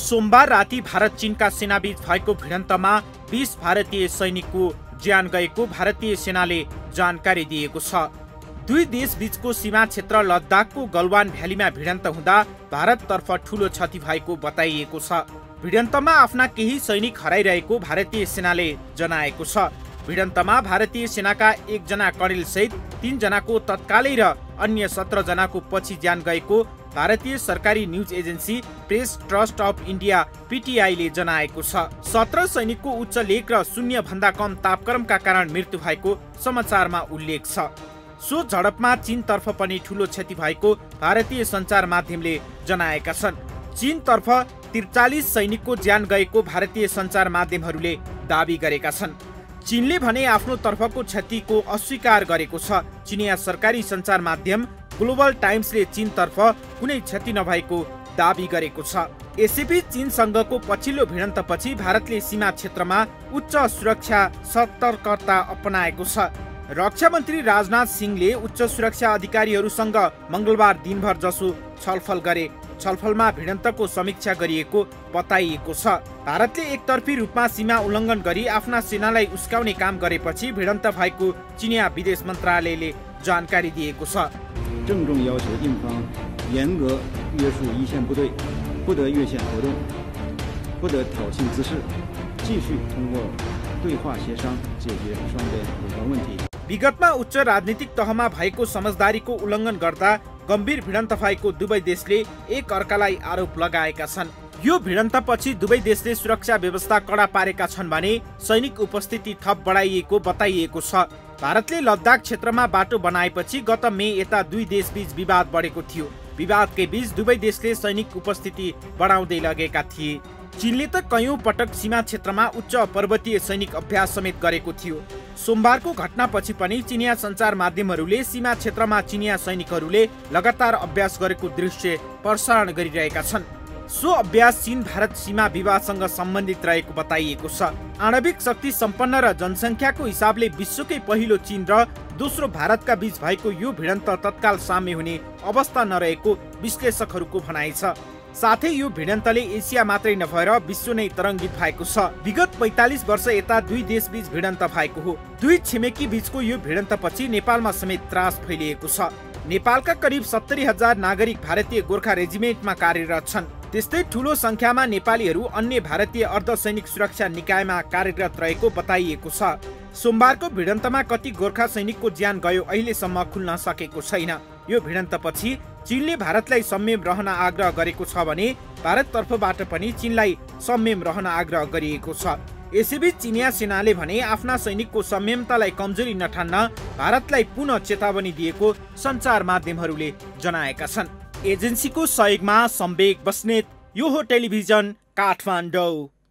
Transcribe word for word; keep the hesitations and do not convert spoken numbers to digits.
सोमबार राति भारत चीनका सेनाबीच भएको भिडन्तमा बीस भारतीय सैनिकको ज्यान गएको भारतीय सेनाले जानकारी दिएको छ। दुई देश बीचको सीमा क्षेत्र लद्दाखको गलवान भ्यालीमा भिडन्त हुँदा भारततर्फ ठूलो क्षति भएको बताइएको छ। भिडन्तमा आफ्ना केही सैनिक हराइरहेको भारतीय सेनाले जनाएको छ। भिडन्तमा भारतीय सेनाका एकजना कर्णेल सहित तीन जनाको तत्कालै र अन्य सत्र जनाको पछि ज्यान गएको भारतीय सरकारी news agency press trust of India पीटीआईले जनाएको छ। सत्र सैनिकको उच्च लेख र शून्य भन्दा कम तापक्रमका कारण मृत्यु भएको समाचारमा उल्लेख छ। सो झडपमा चीनतर्फ पनि ठूलो क्षति भएको भारतीय सञ्चार माध्यमले जनाएका छन्। चीनतर्फ त्रिचालिस सैनिकको ज्यान गएको भारतीय सञ्चार माध्यमहरूले दावी गरेका छन्। चीनले भने आफ्नो तर्फको क्षतिको अस्वीकार गरेको छ। चिनिया सरकारी सञ्चार माध्यम ग्लोबल टाइम्सले चीनतर्फ कुनै क्षति नभएको दावी गरेको छ। यसैबीच चीनसँगको पछिल्लो भिडन्तपछि भारतले सीमा क्षेत्रमा उच्च सुरक्षा सतर्कता अपनाएको छ। रक्षा मन्त्री राजनाथ सिंहले उच्च सुरक्षा अधिकारीहरूसँग मंगलबार दिनभर जसो छलफल गरे। छलफलमा भिडन्तको समीक्षा गरिएको बताइएको छ। भारतले एकतर्फी रूपमा सीमा उल्लङ्घन गरी आफ्ना सेनालाई उस्काउने काम गरेपछि भिडन्त भएको चिनिया विदेश मन्त्रालयले जानकारी दिएको छ। 郑重要求印方严格约束一线部队，不得越线活动，不得挑衅滋事，继续通过对话协商解决双边有关问题。 विगतमा उच्च राजनीतिक तहमा भएको समझदारीको उल्लङ्घन गर्दा गम्भीर भिडन्त भएको दुवै देशले एक अर्कालाई आरोप लगाएका छन्। यो भिडन्तपछि दुवै देशले सुरक्षा व्यवस्था कडा पारेका छन् भने सैनिक उपस्थिति थप बढाइएको बताइएको छ। भारतले लद्दाख क्षेत्रमा बाटो बनाएपछि गत मे यता दुई देशबीच विवाद बढेको थियो। विवादकै बीच दुवै देशले सैनिक उपस्थिति बढाउँदै लगेका थिए। चीनले त कयौं पटक सीमा क्षेत्रमा उच्च पर्वतीय सैनिक अभ्यास समेत गरेको थियो। सोमबारको घटनापछि पनि चिनिया सञ्चार माध्यमहरूले सीमा क्षेत्रमा चिनिया सैनिकहरूले लगातार अभ्यास गरेको दृश्य प्रसारण गरिरहेका छन्। सो अभ्यास चीन भारत सीमा विवादसँग सम्बन्धित रहेको बताइएको छ। आणविक शक्ति सम्पन्न र जनसङ्ख्याको हिसाबले विश्वकै पहिलो चीन र दोस्रो भारतका बीच भएको यो भिडन्त तत्काल साम्य हुने अवस्था नरहेको विश्लेषकहरूको भनाइ छ। साथै यो भिडन्तले एसिया मात्रै नभएर विश्व नै तरङ्गित भएको छ। विगत पैंतालिस वर्ष यता दुई देशबीच भिडन्त भएको हो। दुई छिमेकी बीचको यो भिडन्तपछि नेपालमा समेत त्रास फैलिएको छ। नेपालका करिब सत्तरी हजार नागरिक भारतीय गोर्खा रेजिमेन्टमा कार्यरत छन्। त्यस्तै ठूलो संख्यामा नेपालीहरू अन्य भारतीय अर्धसैनिक सुरक्षा निकायमा कार्यरत रहेको बताइएको छ। सोमबारको भिडन्तमा कति गोर्खा सैनिकको ज्यान गयो अहिलेसम्म खुल्न सकेको छैन। यो भिडन्तपछि चीनले भारतलाई संयम रहन आग्रह गरेको छ भने भारततर्फबाट पनि चीनलाई संयम रहन आग्रह गरिएको छ। यसैबीच चिनिया सेनाले भने आफ्ना सैनिकको संयमतालाई कमजोरी नठान्न भारतलाई पुनः चेतावनी दिएको सञ्चार माध्यमहरूले जनाएका छन्। एजेन्सीको सहयोगमा सम्वेक बस्नेत, यो हो टेलिभिजन काठमाडौँ।